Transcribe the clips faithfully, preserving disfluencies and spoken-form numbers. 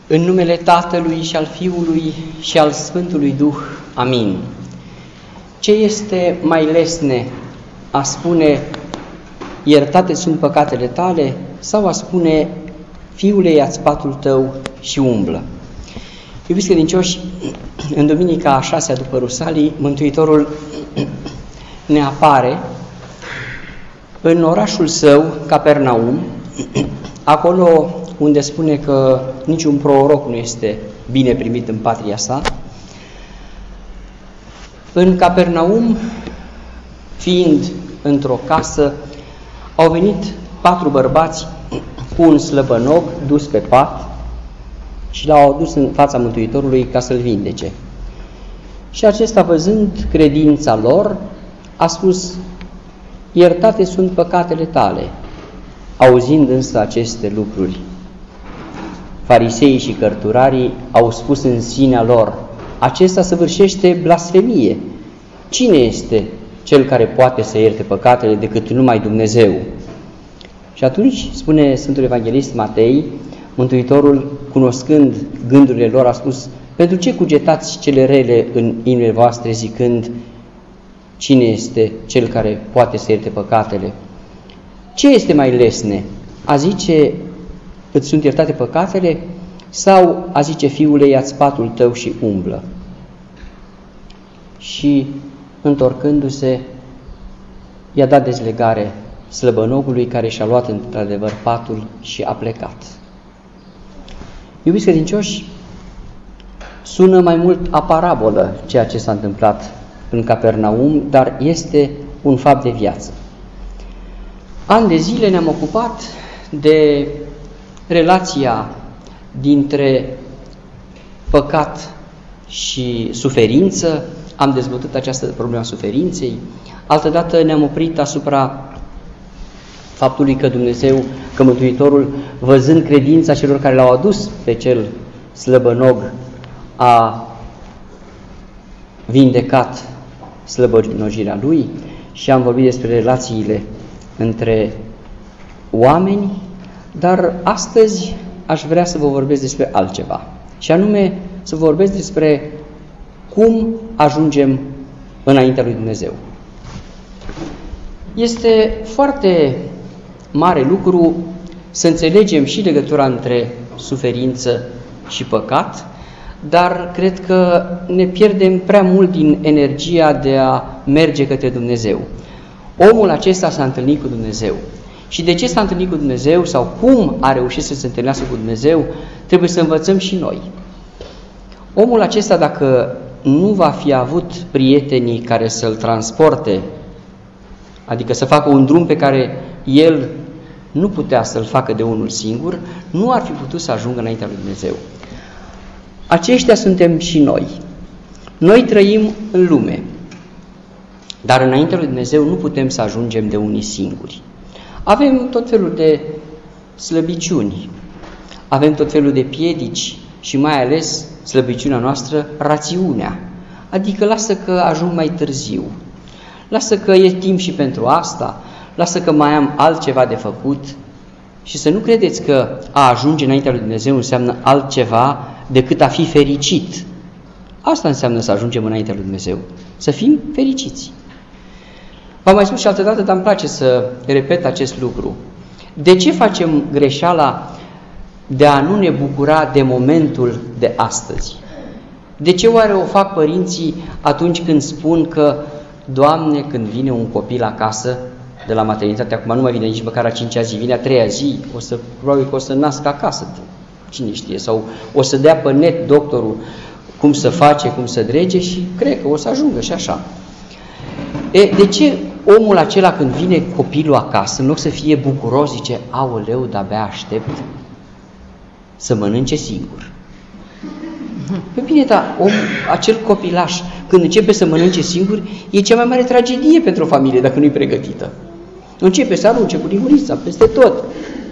În numele Tatălui și al Fiului și al Sfântului Duh. Amin. Ce este mai lesne, a spune, iertate sunt păcatele tale, sau a spune, Fiule, ia-ți patul tău și umblă? Iubiți credincioși, în duminica a șasea după Rusalii, Mântuitorul ne apare în orașul său, Capernaum, acolo unde spune că niciun proroc nu este bine primit în patria sa. În Capernaum, fiind într-o casă, au venit patru bărbați cu un slăbănog dus pe pat și l-au adus în fața Mântuitorului ca să-l vindece. Și acesta, văzând credința lor, a spus, iertate sunt păcatele tale. Auzind însă aceste lucruri, fariseii și cărturarii au spus în sinea lor, acesta săvârșește blasfemie. Cine este cel care poate să ierte păcatele decât numai Dumnezeu? Și atunci, spune Sfântul Evanghelist Matei, Mântuitorul, cunoscând gândurile lor, a spus, pentru ce cugetați cele rele în inimile voastre, zicând, cine este cel care poate să ierte păcatele? Ce este mai lesne? A zice, îți sunt iertate păcatele? Sau a zice, Fiule, ia-ți patul tău și umblă? Și, întorcându-se, i-a dat dezlegare slăbănogului, care și-a luat într-adevăr patul și a plecat. Iubiți credincioși, sună mai mult a parabolă ceea ce s-a întâmplat în Capernaum, dar este un fapt de viață. Ani de zile ne-am ocupat de relația dintre păcat și suferință, am dezbătut această problemă a suferinței, altădată ne-am oprit asupra faptului că Dumnezeu, că Mântuitorul, văzând credința celor care l-au adus pe cel slăbănog, a vindecat slăbănogirea lui, și am vorbit despre relațiile între oameni, dar astăzi aș vrea să vă vorbesc despre altceva, și anume să vă vorbesc despre cum ajungem înaintea lui Dumnezeu. Este foarte mare lucru să înțelegem și legătura între suferință și păcat, dar cred că ne pierdem prea mult din energia de a merge către Dumnezeu. Omul acesta s-a întâlnit cu Dumnezeu. Și de ce s-a întâlnit cu Dumnezeu sau cum a reușit să se întâlnească cu Dumnezeu, trebuie să învățăm și noi. Omul acesta, dacă nu va fi avut prietenii care să-l transporte, adică să facă un drum pe care el nu putea să-l facă de unul singur, nu ar fi putut să ajungă înaintea lui Dumnezeu. Aceștia suntem și noi. Noi trăim în lume, dar înaintea lui Dumnezeu nu putem să ajungem de unii singuri. Avem tot felul de slăbiciuni, avem tot felul de piedici și mai ales slăbiciunea noastră, rațiunea. Adică lasă că ajung mai târziu, lasă că e timp și pentru asta, lasă că mai am altceva de făcut. Și să nu credeți că a ajunge înaintea lui Dumnezeu înseamnă altceva decât a fi fericit. Asta înseamnă să ajungem înaintea lui Dumnezeu, să fim fericiți. V-am mai spus și altădată, dar îmi place să repet acest lucru. De ce facem greșeala de a nu ne bucura de momentul de astăzi? De ce oare o fac părinții atunci când spun că, Doamne, când vine un copil acasă de la maternitate, acum nu mai vine nici măcar a cincea zi, vine a treia zi, o să, probabil că o să nască acasă, cine știe, sau o să dea pe net doctorul cum să face, cum să drege și cred că o să ajungă și așa. E, de ce omul acela când vine copilul acasă, în loc să fie bucuros, zice, aoleu, de-abia aștept să mănânce singur? Păi bine, dar om, acel copilaș, când începe să mănânce singur, e cea mai mare tragedie pentru o familie dacă nu-i pregătită. Începe să arunce cu lingurița peste tot.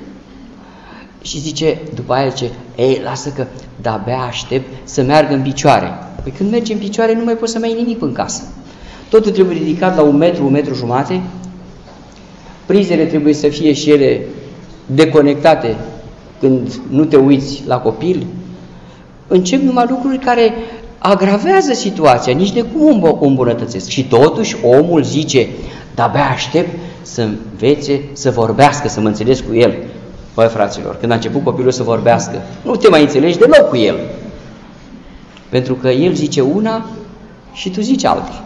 Și zice, după aia zice, ei, lasă că de-abia aștept să meargă în picioare. Păi când mergi în picioare nu mai poți să mai ai nimic în casă. Totul trebuie ridicat la un metru, un metru jumate, prizele trebuie să fie și ele deconectate când nu te uiți la copil, încep numai lucruri care agravează situația, nici de cum o îmbunătățesc. Și totuși omul zice, de-abia aștept să învețe să vorbească, să mă înțeles cu el. Băi, fraților, când a început copilul să vorbească, nu te mai înțelegi deloc cu el. Pentru că el zice una și tu zici alta.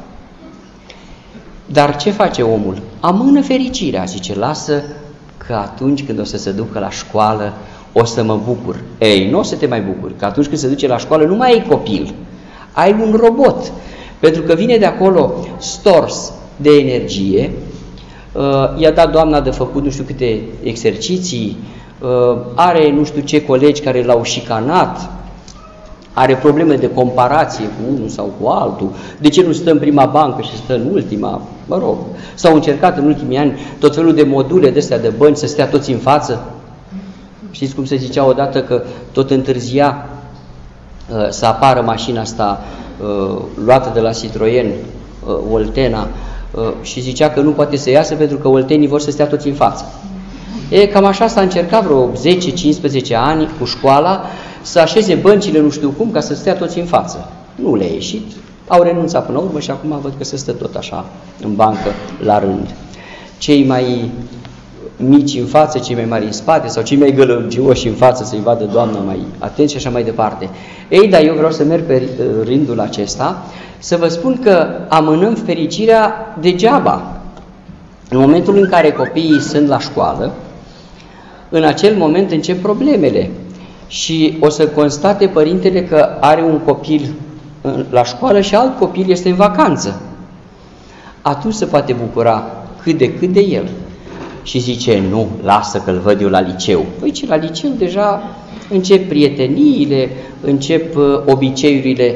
Dar ce face omul? Amână fericirea, zice, lasă că atunci când o să se ducă la școală o să mă bucur. Ei, nu o să te mai bucuri, că atunci când se duce la școală nu mai ai copil, ai un robot. Pentru că vine de acolo stors de energie, i-a dat doamna de făcut nu știu câte exerciții, are nu știu ce colegi care l-au șicanat, are probleme de comparație cu unul sau cu altul, de ce nu stă în prima bancă și stă în ultima, mă rog, s-au încercat în ultimii ani tot felul de module de astea de bănci să stea toți în față. Știți cum se zicea odată că tot întârzia uh, să apară mașina asta uh, luată de la Citroen, uh, Oltena, uh, și zicea că nu poate să iasă pentru că oltenii vor să stea toți în față. E, cam așa s-a încercat vreo zece cincisprezece ani cu școala să așeze băncile nu știu cum ca să stea toți în față. Nu le-a ieșit, au renunțat până la urmă și acum văd că se stă tot așa în bancă la rând. Cei mai mici în față, cei mai mari în spate sau cei mai gălăgioși în față să-i vadă doamna mai atent și așa mai departe. Ei, dar eu vreau să merg pe rândul acesta să vă spun că amânăm fericirea degeaba. În momentul în care copiii sunt la școală, în acel moment încep problemele și o să constate părintele că are un copil la școală și alt copil este în vacanță. Atunci se poate bucura cât de cât de el. Și zice, nu, lasă că-l văd eu la liceu. Păi ce, la liceu deja încep prieteniile, încep obiceiurile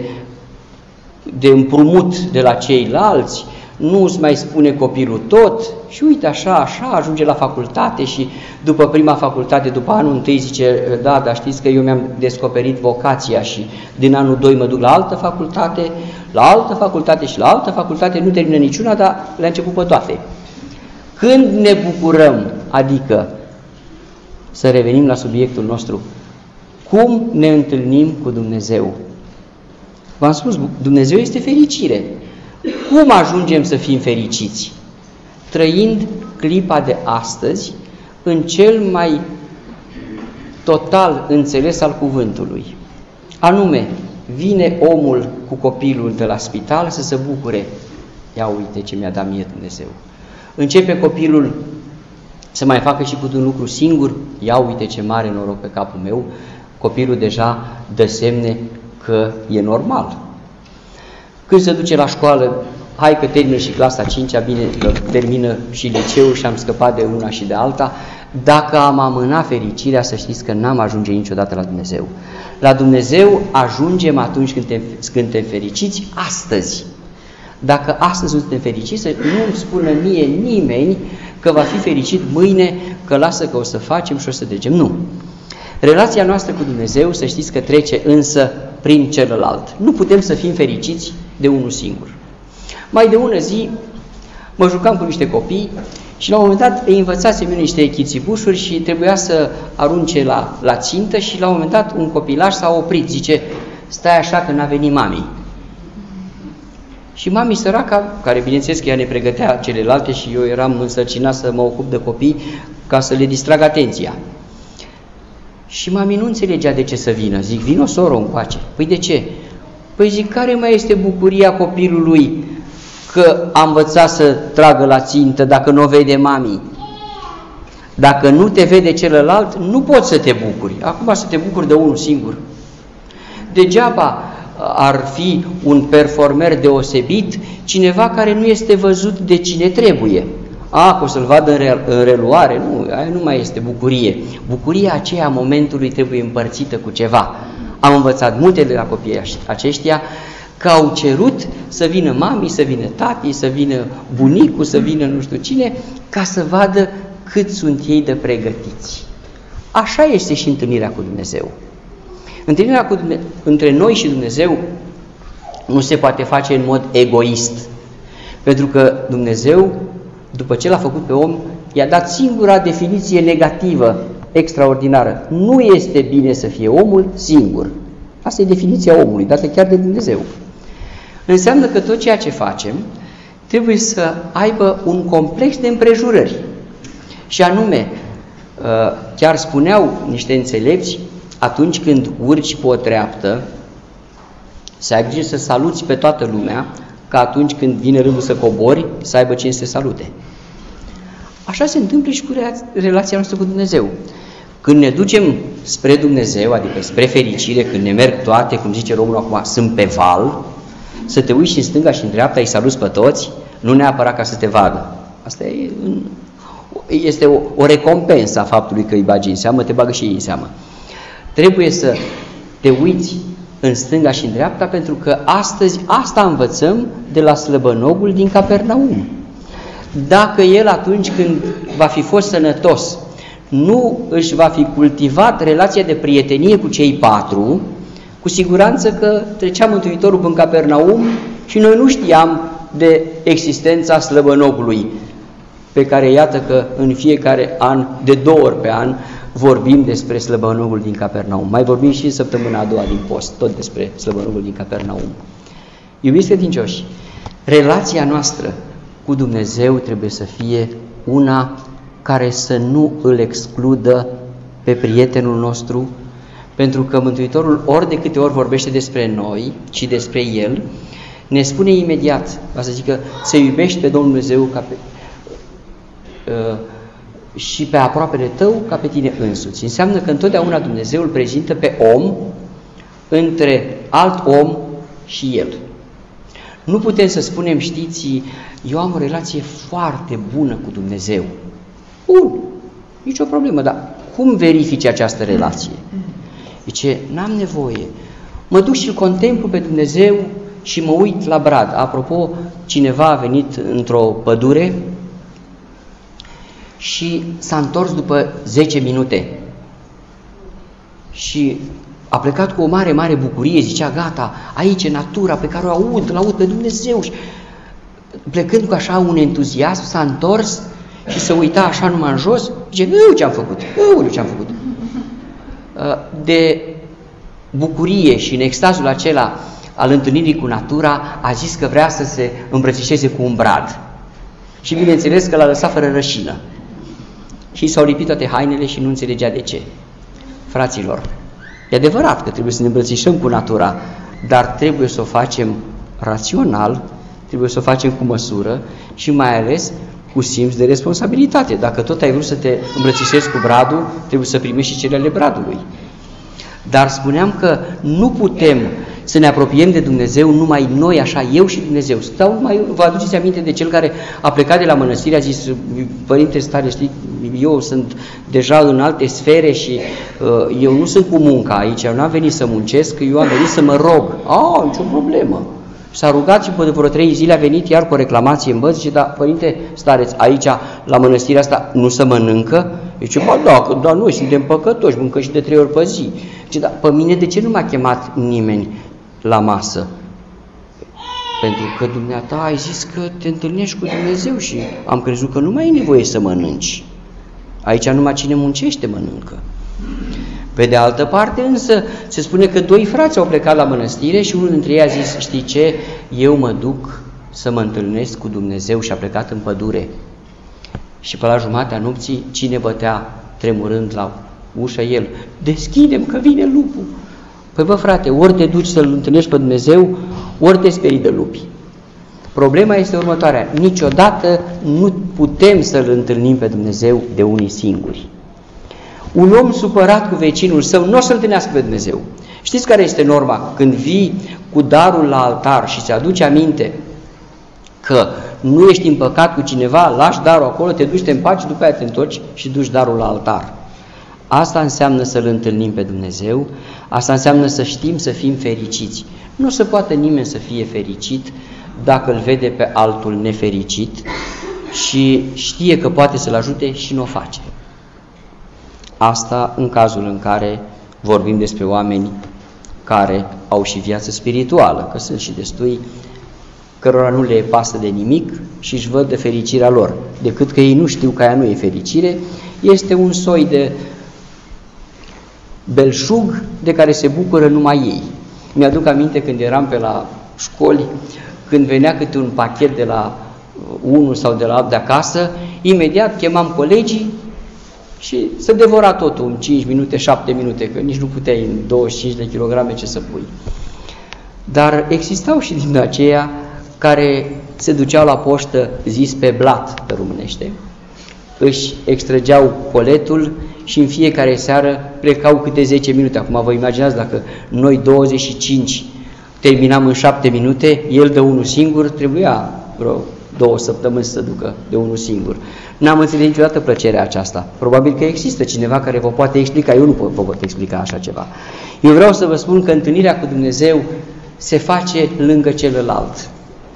de împrumut de la ceilalți, nu îți mai spune copilul tot și uite așa, așa, ajunge la facultate și după prima facultate, după anul întâi zice, da, dar știți că eu mi-am descoperit vocația și din anul doi mă duc la altă facultate, la altă facultate și la altă facultate, nu termină niciuna, dar le-a început pe toate. Când ne bucurăm, adică să revenim la subiectul nostru, cum ne întâlnim cu Dumnezeu? V-am spus, Dumnezeu este fericire. Cum ajungem să fim fericiți? Trăind clipa de astăzi în cel mai total înțeles al cuvântului. Anume, vine omul cu copilul de la spital să se bucure. Ia uite ce mi-a dat mie Dumnezeu. Începe copilul să mai facă și câte un lucru singur. Ia uite ce mare noroc pe capul meu. Copilul deja dă semne că e normal. Când se duce la școală, hai că termină și clasa a cincea, bine că termină și liceul și am scăpat de una și de alta. Dacă am amânat fericirea, să știți că n-am ajunge niciodată la Dumnezeu. La Dumnezeu ajungem atunci când, te, când te fericiți astăzi. Dacă astăzi nu suntem fericiți, să nu-mi spună mie nimeni că va fi fericit mâine, că lasă că o să facem și o să trecem. Nu. Relația noastră cu Dumnezeu, să știți că trece însă prin celălalt. Nu putem să fim fericiți de unul singur. Mai de ună zi mă jucam cu niște copii și la un moment dat îi învățasem eu niște chițibușuri și trebuia să arunce la, la țintă și la un moment dat un copilaș s-a oprit, zice, stai așa că n-a venit mami. Și mami săraca, care bineînțeles că ea ne pregătea celelalte și eu eram însărcinat să mă ocup de copii ca să le distrag atenția. Și mami nu înțelegea de ce să vină. Zic, vino soro încoace. Păi de ce? Păi zic, care mai este bucuria copilului că a învățat să tragă la țintă dacă nu o vede mami? Dacă nu te vede celălalt, nu poți să te bucuri. Acum să te bucuri de unul singur. Degeaba ar fi un performer deosebit cineva care nu este văzut de cine trebuie. A, că o să-l vadă în, re, în reluare, nu, aia nu mai este bucurie. Bucuria aceea a momentului trebuie împărțită cu ceva. Am învățat multe de la copiii aceștia că au cerut să vină mami, să vină tati, să vină bunicul, să vină nu știu cine, ca să vadă cât sunt ei de pregătiți. Așa este și întâlnirea cu Dumnezeu. Întâlnirea cu Dumnezeu, între noi și Dumnezeu nu se poate face în mod egoist. Pentru că Dumnezeu, după ce l-a făcut pe om, i-a dat singura definiție negativă, extraordinară. Nu este bine să fie omul singur. Asta e definiția omului, dată chiar de Dumnezeu. Înseamnă că tot ceea ce facem trebuie să aibă un complex de împrejurări. Și anume, chiar spuneau niște înțelepți, atunci când urci pe o treaptă, să ai grijă să saluți pe toată lumea, ca atunci când vine rândul să cobori, să aibă cine să te salute. Așa se întâmplă și cu relația noastră cu Dumnezeu. Când ne ducem spre Dumnezeu, adică spre fericire, când ne merg toate, cum zice Românul acum, sunt pe val, să te uiți și în stânga și în dreapta, îi saluți pe toți, nu neapărat ca să te vadă. Asta e, este o, o recompensă a faptului că îi bagi în seamă, te bagă și ei în seamă. Trebuie să te uiți în stânga și în dreapta, pentru că astăzi asta învățăm de la slăbănogul din Capernaum. Dacă el atunci când va fi fost sănătos nu își va fi cultivat relația de prietenie cu cei patru, cu siguranță că trecea Mântuitorul în Capernaum și noi nu știam de existența slăbănogului, pe care iată că în fiecare an, de două ori pe an, vorbim despre slăbănogul din Capernaum. Mai vorbim și în săptămâna a doua din post, tot despre slăbănogul din Capernaum. Iubiți credincioși, relația noastră cu Dumnezeu trebuie să fie una care să nu îl excludă pe prietenul nostru, pentru că Mântuitorul ori de câte ori vorbește despre noi și despre El, ne spune imediat, va să zică, să iubești pe Domnul Dumnezeu ca pe, uh, și pe aproapele tău ca pe tine însuți. Înseamnă că întotdeauna Dumnezeu îl prezintă pe om între alt om și El. Nu putem să spunem, știți, eu am o relație foarte bună cu Dumnezeu. Bun, nicio problemă, dar cum verifici această relație? Zice, n-am nevoie. Mă duc și îl contemplu pe Dumnezeu și mă uit la brad. Apropo, cineva a venit într-o pădure și s-a întors după zece minute. Și a plecat cu o mare, mare bucurie, zicea, gata, aici e natura pe care o aud, îl aud pe Dumnezeu. Și plecând cu așa un entuziasm, s-a întors și se uita așa numai în jos, zice, eu ce-am făcut, eu ce-am făcut. De bucurie și în extazul acela al întâlnirii cu natura, a zis că vrea să se îmbrățișeze cu un brad. Și bineînțeles că l-a lăsat fără rășină. Și s-au lipit toate hainele și nu înțelegea de ce. Fraților, e adevărat că trebuie să ne îmbrățișăm cu natura, dar trebuie să o facem rațional, trebuie să o facem cu măsură și mai ales cu simț de responsabilitate. Dacă tot ai vrut să te îmbrățișezi cu bradul, trebuie să primești și cele ale bradului. Dar spuneam că nu putem să ne apropiem de Dumnezeu numai noi, așa, eu și Dumnezeu. Stau, mai, vă aduceți aminte de cel care a plecat de la mănăstire, a zis, părinte stare, știi, eu sunt deja în alte sfere și uh, eu nu sunt cu munca aici, eu n-am venit să muncesc, eu am venit să mă rog. Ah, nicio problemă. S-a rugat și pe vreo trei zile a venit iar cu o reclamație în băț și da, părinte stareți, aici la mănăstirea asta nu se mănâncă? Zice, ba da, dar noi suntem păcătoși, mâncăm și de trei ori pe zi. Zice, da, pe mine de ce nu m-a chemat nimeni la masă? Pentru că dumneata ai zis că te întâlnești cu Dumnezeu și am crezut că nu mai e nevoie să mănânci. Aici numai cine muncește mănâncă. Pe de altă parte însă se spune că doi frați au plecat la mănăstire și unul dintre ei a zis, știi ce, eu mă duc să mă întâlnesc cu Dumnezeu și a plecat în pădure. Și pe la jumatea nopții cine bătea tremurând la ușă? El. Deschidem că vine lupul. Păi bă frate, ori te duci să-L întâlnești pe Dumnezeu, ori te sperii de lupi. Problema este următoarea, niciodată nu putem să-L întâlnim pe Dumnezeu de unii singuri. Un om supărat cu vecinul său nu o să întâlnească pe Dumnezeu. Știți care este norma? Când vii cu darul la altar și ți aduci aminte că nu ești împăcat cu cineva, lași darul acolo, te duci, te împaci, după aia te întorci și duci darul la altar. Asta înseamnă să-L întâlnim pe Dumnezeu, asta înseamnă să știm să fim fericiți. Nu se poate nimeni să fie fericit dacă îl vede pe altul nefericit și știe că poate să-l ajute și nu o face. Asta în cazul în care vorbim despre oameni care au și viață spirituală, că sunt și destui cărora nu le pasă de nimic și își văd de fericirea lor, decât că ei nu știu că aia nu e fericire, este un soi de belșug de care se bucură numai ei. Mi-aduc aminte când eram pe la școli, când venea câte un pachet de la unul sau de la alt de acasă, imediat chemam colegii și se devora totul în cinci minute, șapte minute, că nici nu puteai în douăzeci și cinci de kilograme ce să pui. Dar existau și din aceia care se duceau la poștă, zis pe blat pe românește, își extrăgeau coletul și în fiecare seară plecau câte zece minute. Acum vă imaginați dacă noi douăzeci și cinci terminam în șapte minute, el de unul singur, trebuia vreo două săptămâni să se ducă de unul singur. N-am înțeles niciodată plăcerea aceasta. Probabil că există cineva care vă poate explica, eu nu pot, vă pot explica așa ceva. Eu vreau să vă spun că întâlnirea cu Dumnezeu se face lângă celălalt.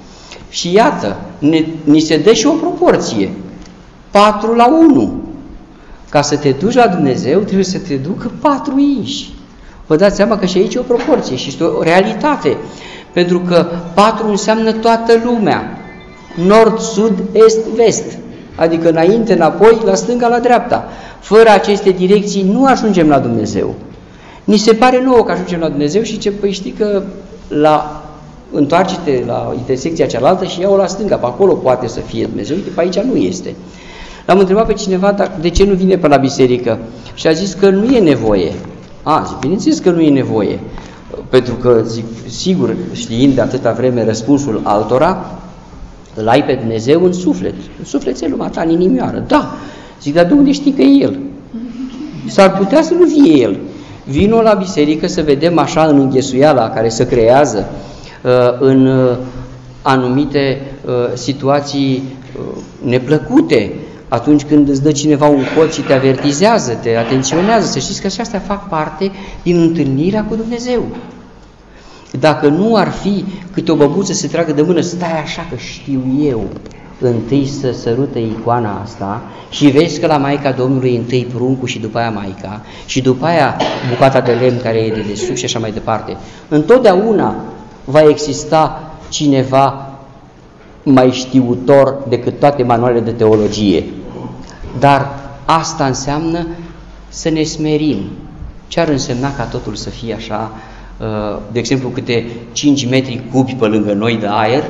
Și iată, ne, ni se dă și o proporție, patru la unu. Ca să te duci la Dumnezeu, trebuie să te ducă patru inși. Vă dați seama că și aici e o proporție și este o realitate. Pentru că patru înseamnă toată lumea. Nord, sud, est, vest. Adică înainte, înapoi, la stânga, la dreapta. Fără aceste direcții nu ajungem la Dumnezeu. Ni se pare nouă că ajungem la Dumnezeu și ce, păi știi că la, întoarce-te la intersecția cealaltă și ia-o la stânga, pe acolo poate să fie Dumnezeu. Uite, pe aici nu este. L-am întrebat pe cineva dacă, de ce nu vine pe la biserică și a zis că nu e nevoie. A, zic, bineînțeles că nu e nevoie. Pentru că, zic, sigur, știind de atâta vreme răspunsul altora, îl ai pe Dumnezeu în suflet, în sufletelul ta, în inimioară. Da, zic, dar de unde știi că e El? S-ar putea să nu fie El. Vino la biserică să vedem așa în înghesuiala care se creează în anumite situații neplăcute, atunci când îți dă cineva un cod și te avertizează, te atenționează, să știți că și astea fac parte din întâlnirea cu Dumnezeu. Dacă nu ar fi câte o băbuță să se tragă de mână, stai așa că știu eu, întâi să sărută icoana asta și vezi că la Maica Domnului întâi pruncul și după aia Maica și după aia bucata de lemn care e de desubt și așa mai departe. Întotdeauna va exista cineva mai știutor decât toate manualele de teologie. Dar asta înseamnă să ne smerim. Ce ar însemna ca totul să fie așa, de exemplu, câte cinci metri cubi pe lângă noi de aer?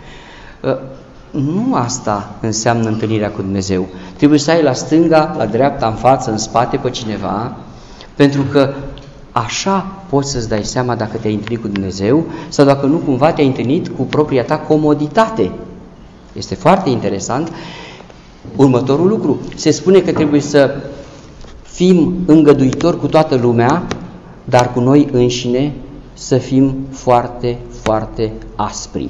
Nu asta înseamnă întâlnirea cu Dumnezeu. Trebuie să ai la stânga, la dreapta, în față, în spate pe cineva, pentru că așa poți să-ți dai seama dacă te-ai întâlnit cu Dumnezeu sau dacă nu cumva te-ai întâlnit cu propria ta comoditate. Este foarte interesant. Următorul lucru, se spune că trebuie să fim îngăduitori cu toată lumea, dar cu noi înșine să fim foarte, foarte aspri.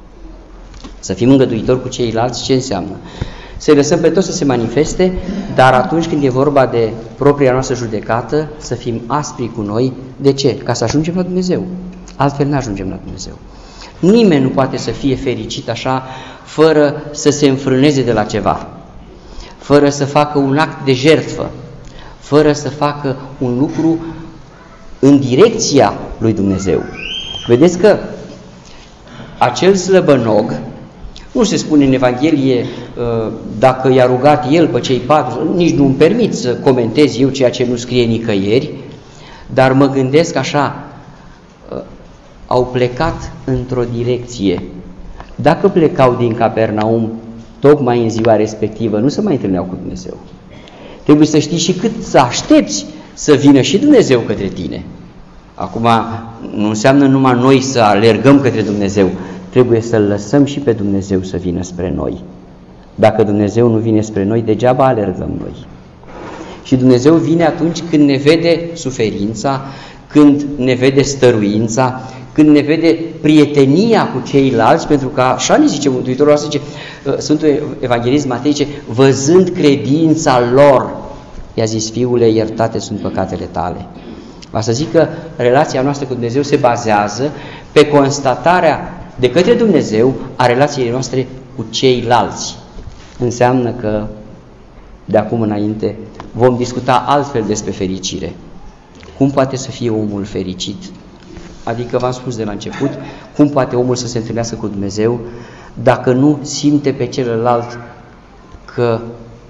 Să fim îngăduitori cu ceilalți, ce înseamnă? Să-i lăsăm pe toți să se manifeste, dar atunci când e vorba de propria noastră judecată, să fim aspri cu noi. De ce? Ca să ajungem la Dumnezeu. Altfel nu ajungem la Dumnezeu. Nimeni nu poate să fie fericit așa, fără să se înfrâneze de la ceva, fără să facă un act de jertfă, fără să facă un lucru în direcția lui Dumnezeu. Vedeți că acel slăbănog, nu se spune în Evanghelie dacă i-a rugat el pe cei patru, nici nu îmi permit să comentez eu ceea ce nu scrie nicăieri, dar mă gândesc așa, au plecat într-o direcție. Dacă plecau din Capernaum tocmai în ziua respectivă, nu se mai întâlneau cu Dumnezeu. Trebuie să știi și cât să aștepți să vină și Dumnezeu către tine. Acum nu înseamnă numai noi să alergăm către Dumnezeu, trebuie să-L lăsăm și pe Dumnezeu să vină spre noi. Dacă Dumnezeu nu vine spre noi, degeaba alergăm noi. Și Dumnezeu vine atunci când ne vede suferința, când ne vede stăruința, când ne vede prietenia cu ceilalți, pentru că așa ne zice Mântuitorul, așa zice Sfântul Evanghelist Matei, zice, văzând credința lor, i-a zis, fiule, iertate sunt păcatele tale. Va să zic că relația noastră cu Dumnezeu se bazează pe constatarea de către Dumnezeu a relației noastre cu ceilalți. Înseamnă că de acum înainte vom discuta altfel despre fericire. Cum poate să fie omul fericit? Adică v-am spus de la început, cum poate omul să se întâlnească cu Dumnezeu dacă nu simte pe celălalt că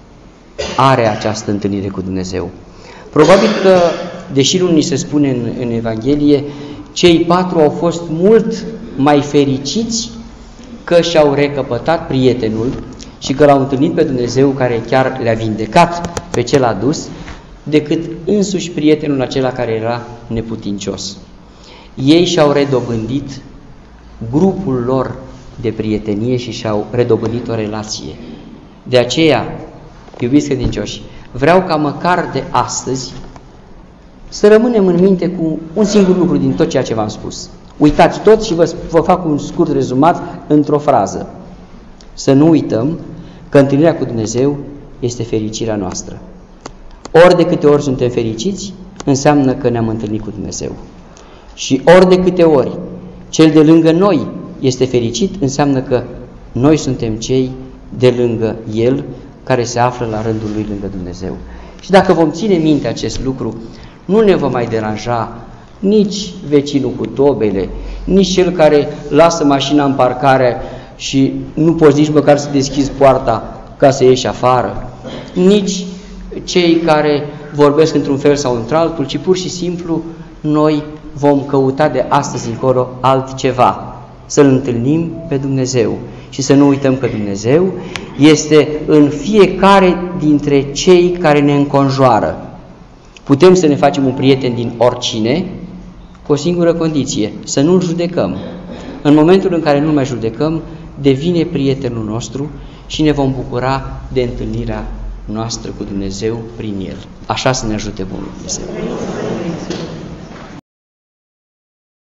are această întâlnire cu Dumnezeu? Probabil că, deși nu ni se spune în, în Evanghelie, cei patru au fost mult mai fericiți că și-au recăpătat prietenul și că l-au întâlnit pe Dumnezeu care chiar le-a vindecat pe cel adus, decât însuși prietenul acela care era neputincios. Ei și-au redobândit grupul lor de prietenie și și-au redobândit o relație. De aceea, iubiți credincioși, vreau ca măcar de astăzi să rămânem în minte cu un singur lucru din tot ceea ce v-am spus. Uitați tot și vă, vă fac un scurt rezumat într-o frază. Să nu uităm că întâlnirea cu Dumnezeu este fericirea noastră. Ori de câte ori suntem fericiți, înseamnă că ne-am întâlnit cu Dumnezeu. Și ori de câte ori cel de lângă noi este fericit, înseamnă că noi suntem cei de lângă El, care se află la rândul Lui lângă Dumnezeu. Și dacă vom ține minte acest lucru, nu ne va mai deranja nici vecinul cu tobele, nici cel care lasă mașina în parcare și nu poți nici măcar să deschizi poarta ca să ieși afară, nici cei care vorbesc într-un fel sau într-altul, ci pur și simplu noi vom căuta de astăzi încolo altceva, să-L întâlnim pe Dumnezeu și să nu uităm că Dumnezeu este în fiecare dintre cei care ne înconjoară. Putem să ne facem un prieten din oricine, cu o singură condiție, să nu-l judecăm. În momentul în care nu mai judecăm, devine prietenul nostru și ne vom bucura de întâlnirea noastră cu Dumnezeu prin El. Așa să ne ajute Bunul Dumnezeu.